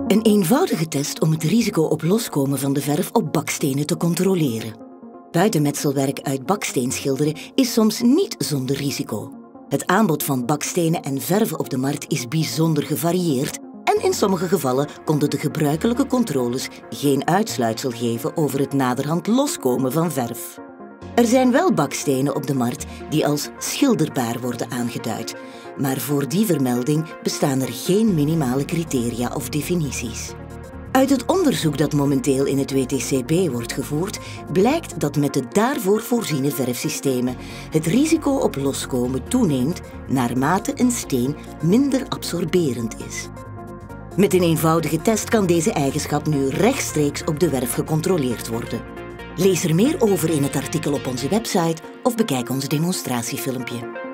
Een eenvoudige test om het risico op loskomen van de verf op bakstenen te controleren. Buitenmetselwerk uit baksteen schilderen is soms niet zonder risico. Het aanbod van bakstenen en verf op de markt is bijzonder gevarieerd en in sommige gevallen konden de gebruikelijke controles geen uitsluitsel geven over het naderhand loskomen van verf. Er zijn wel bakstenen op de markt die als schilderbaar worden aangeduid, maar voor die vermelding bestaan er geen minimale criteria of definities. Uit het onderzoek dat momenteel in het WTCB wordt gevoerd, blijkt dat met de daarvoor voorziene verfsystemen het risico op loskomen toeneemt naarmate een steen minder absorberend is. Met een eenvoudige test kan deze eigenschap nu rechtstreeks op de verf gecontroleerd worden. Lees er meer over in het artikel op onze website of bekijk ons demonstratiefilmpje.